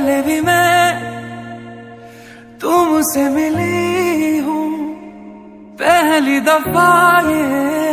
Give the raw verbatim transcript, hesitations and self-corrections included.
पहले भी मैं तुमसे मिली हूँ, पहली दफा ये